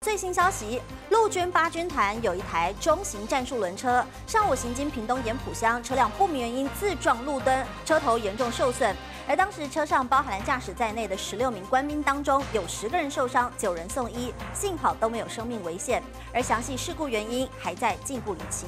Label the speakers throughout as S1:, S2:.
S1: 最新消息，陆军八军团有一台中型战术轮车，上午行经屏东盐埔乡，车辆不明原因自撞路灯，车头严重受损。而当时车上包含了驾驶在内的16名官兵当中，有10个人受伤，9人送医，幸好都没有生命危险。而详细事故原因还在进一步厘清。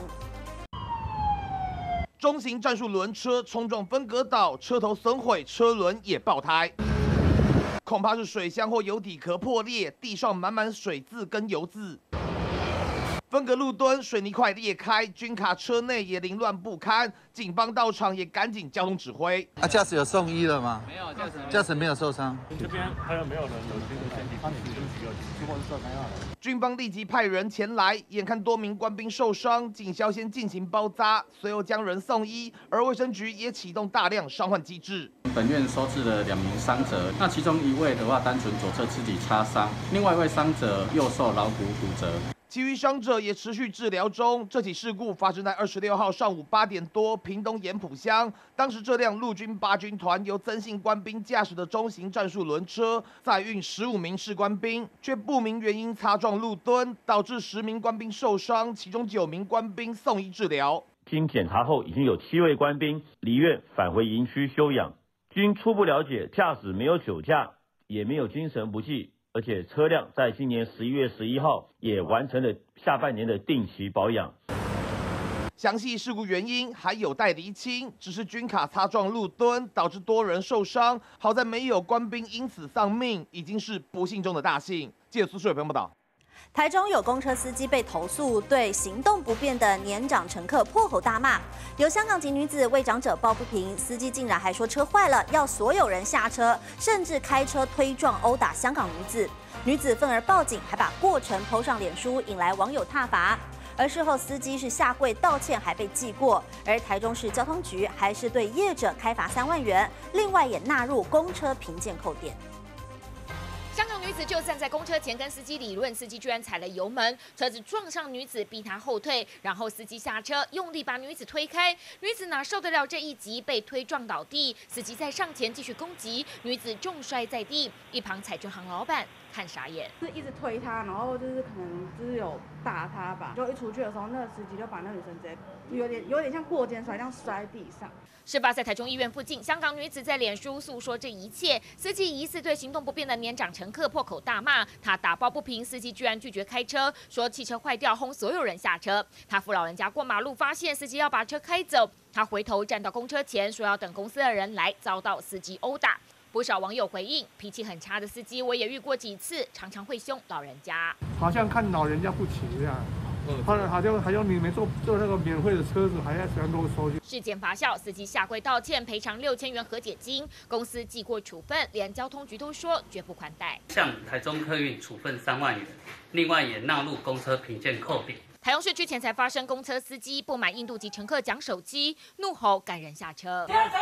S2: 中型战术轮车冲撞分隔岛，车头损毁，车轮也爆胎，恐怕是水箱或油底壳破裂，地上满满水渍跟油渍。分隔路墩水泥块裂开，军卡车内也凌乱不堪，警方到场也赶紧交通指挥。
S3: 驾驶有送医了吗？
S4: 没有，
S3: 驾驶没有受伤。
S5: 这边还有没有人有这个身体？他们有几个情况是受伤了？
S2: 军方立即派人前来，眼看多名官兵受伤，警消先进行包扎，随后将人送医。而卫生局也启动大量伤患机制。
S4: 本院收治了2名伤者，那其中1位的话单纯左侧肢体擦伤，另外1位伤者右受桡骨骨折。
S2: 其余伤者也持续治疗中。这起事故发生在26号上午8点多，屏东盐埔乡。当时这辆陆军八军团由曾姓官兵驾驶的中型战术轮车，载运15名士官兵，却不明原因擦撞路墩，导致10名官兵受伤，其中9名官兵送医治疗。
S6: 经检查后，已经有7位官兵离院返回营区休养。经初步了解，驾驶没有酒驾，也没有精神不济。 而且车辆在今年11月11号也完成了下半年的定期保养。
S2: 详细事故原因还有待厘清，只是军卡擦撞路墩，导致多人受伤，好在没有官兵因此丧命，已经是不幸中的大幸。记者苏水鹏报道。
S1: 台中有公车司机被投诉对行动不便的年长乘客破口大骂，有香港籍女子为长者抱不平，司机竟然还说车坏了，要所有人下车，甚至开车推撞殴打香港女子。女子愤而报警，还把过程PO上脸书，引来网友挞伐。而事后司机是下跪道歉，还被记过。而台中市交通局还是对业者开罚3万元，另外也纳入公车评鉴扣点。
S7: 香港女子就站在公车前跟司机理论，司机居然踩了油门，车子撞上女子，逼她后退，然后司机下车，用力把女子推开。女子哪受得了这一击，被推撞倒地，司机再上前继续攻击，女子重摔在地。一旁彩券行老板看傻眼，
S8: 是一直推她，然后就是可能就是有打她吧，就一出去的时候，那个司机就把那女生直接有点像过肩摔，这样摔地上。
S7: 事发在台中医院附近，香港女子在脸书诉说这一切。司机疑似对行动不便的年长乘客破口大骂，她打抱不平，司机居然拒绝开车，说汽车坏掉，轰所有人下车。她扶老人家过马路，发现司机要把车开走，她回头站到公车前，说要等公司的人来，遭到司机殴打。不少网友回应，脾气很差的司机我也遇过几次，常常会凶老人家，
S5: 好像看老人家不起这样。 好像你没坐那个免费的车子，还要全都收去。
S7: 事件发酵，司机下跪道歉，赔偿6000元和解金，公司记过处分，连交通局都说绝不宽待。
S9: 向台中客运处分3万元，另外也纳入公车评鉴扣点。
S7: 台中市区前才发生公车司机不满印度籍乘客讲手机，怒吼赶人下车。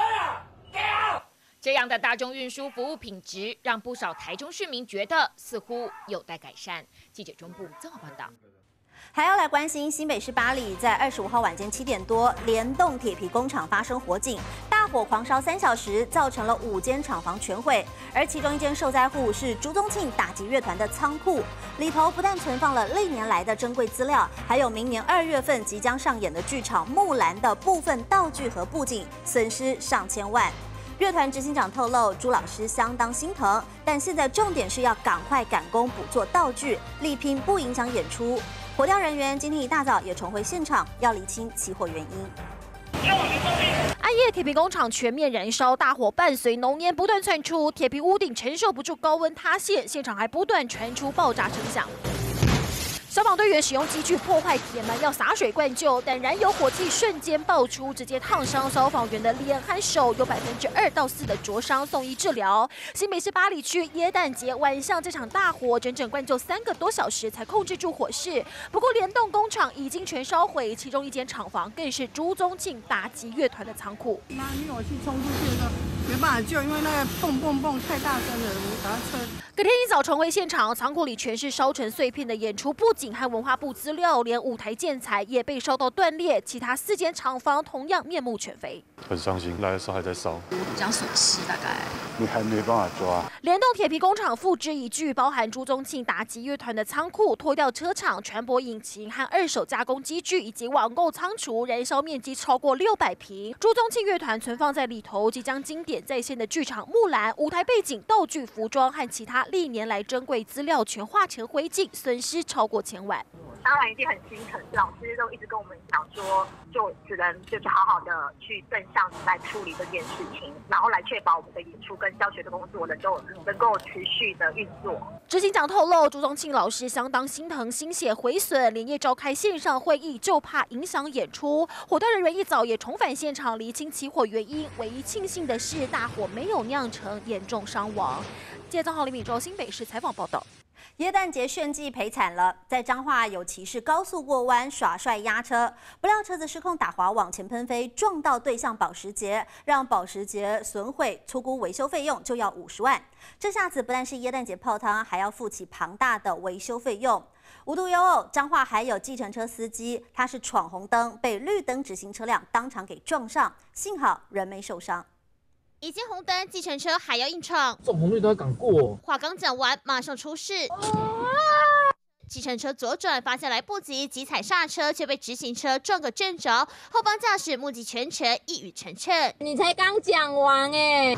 S7: 这样的大众运输服务品质，让不少台中市民觉得似乎有待改善。记者中部综合报道。
S1: 还要来关心新北市八里，在25号晚间7点多，联动铁皮工厂发生火警，大火狂烧3小时，造成了5间厂房全毁。而其中一间受灾户是朱宗庆打击乐团的仓库，里头不但存放了历年来的珍贵资料，还有明年2月份即将上演的剧场《木兰》的部分道具和布景，损失上千万。 乐团执行长透露，朱老师相当心疼，但现在重点是要赶快赶工补做道具，力拼不影响演出。火调人员今天一大早也重回现场，要厘清起火原因。
S10: 暗夜铁皮工厂全面燃烧，大火伴随浓烟不断窜出，铁皮屋顶承受不住高温塌陷，现场还不断传出爆炸声响。 消防队员使用机具破坏铁门，要洒水灌救，但燃油火气瞬间爆出，直接烫伤消防员的脸和手，有2%到4%的灼伤，送医治疗。新北市八里区耶诞节晚上这场大火，整整灌救3个多小时才控制住火势。不过联动工厂已经全烧毁，其中一间厂房更是朱宗庆打击乐团的仓库。
S8: 拿灭火器冲出去的时候，
S11: 没办法救，因为那个蹦太大声了，我把它车。
S10: 隔天一早重回现场，仓库里全是烧成碎片的演出布景和文化部资料，连舞台建材也被烧到断裂。其他4间厂房同样面目全非。
S12: 很伤心，来的时候还在烧，
S13: 这样损失大概
S12: 你还没办法抓。
S10: 联动铁皮工厂付之一炬，包含朱宗庆打击乐团的仓库、拖吊车厂、船舶引擎和2手加工机具，以及网购仓储，燃烧面积超过600平。朱宗庆乐团存放在里头，即将经典再现的剧场木兰、舞台背景、道具、服装和其他历年来珍贵资料全化成灰烬，损失超过1000万。
S14: 当然一定很心疼，老师都一直跟我们讲说，就只能就是好好的去正向来处理这件事情，然后来确保我们的演出跟教学的工作能够持续的运作。
S10: 执行长透露，朱宗庆老师相当心疼心血毁损，连夜召开线上会议，就怕影响演出。火队人员一早也重返现场厘清起火原因，唯一庆幸的是大火没有酿成严重伤亡。记者张浩、李敏洲新北市采访报道。
S1: 耶诞节炫技赔惨了，在彰化有骑士高速过弯耍帅压车，不料车子失控打滑往前喷飞，撞到对向保时捷，让保时捷损毁，初估维修费用就要50万。这下子不但是耶诞节泡汤，还要负起庞大的维修费用。无独有偶，彰化还有计程车司机，他是闯红灯，被绿灯直行车辆当场给撞上，幸好人没受伤。
S10: 已经红灯，计程车还要硬闯，
S15: 这种红绿灯还敢过？
S10: 话刚讲完，马上出事。计程车左转，发现来不及，急踩刹车，却被直行车撞个正着。后方驾驶目击全程，一语成谶。
S16: 你才刚讲完哎！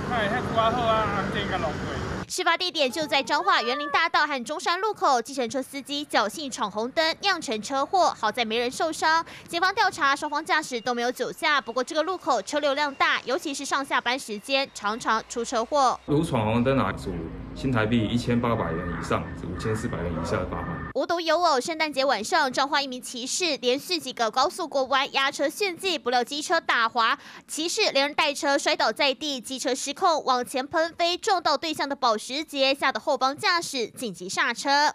S10: 事发地点就在彰化园林大道和中山路口，计程车司机侥幸闯红灯，酿成车祸，好在没人受伤。警方调查，双方驾驶都没有酒驾，不过这个路口车流量大，尤其是上下班时间，常常出车祸。
S17: 如闯红灯属新台币1800元以上至5400元以下的罚款。
S10: 无独有偶，圣诞节晚上，彰化一名骑士连续几个高速过弯压车炫技，不料机车打滑，骑士连人带车摔倒在地，机车失控往前喷飞，撞到对向的保时捷，吓得后方驾驶紧急刹车。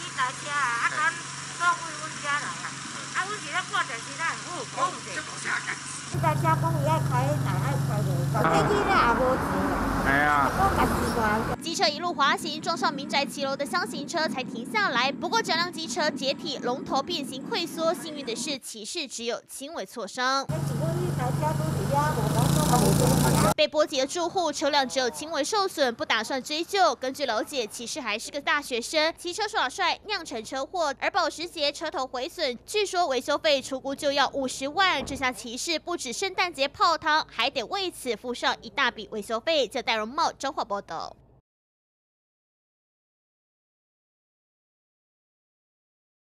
S16: 这台车讲伊爱开，但爱开袂到，飞机咧也无钱。哎呀！
S10: 机车一路滑行，撞上民宅骑楼的箱型车才停下来。不过整辆机车解体，龙头变形溃缩。幸运的是，骑士只有轻微挫伤。被波及的住户车辆只有轻微受损，不打算追究。根据了解，骑士还是个大学生，骑车耍帅酿成车祸，而保时捷车头毁损，据说维修费初估就要50万。这下骑士不止圣诞节泡汤，还得为此付上一大笔维修费。这戴荣茂彰化报道。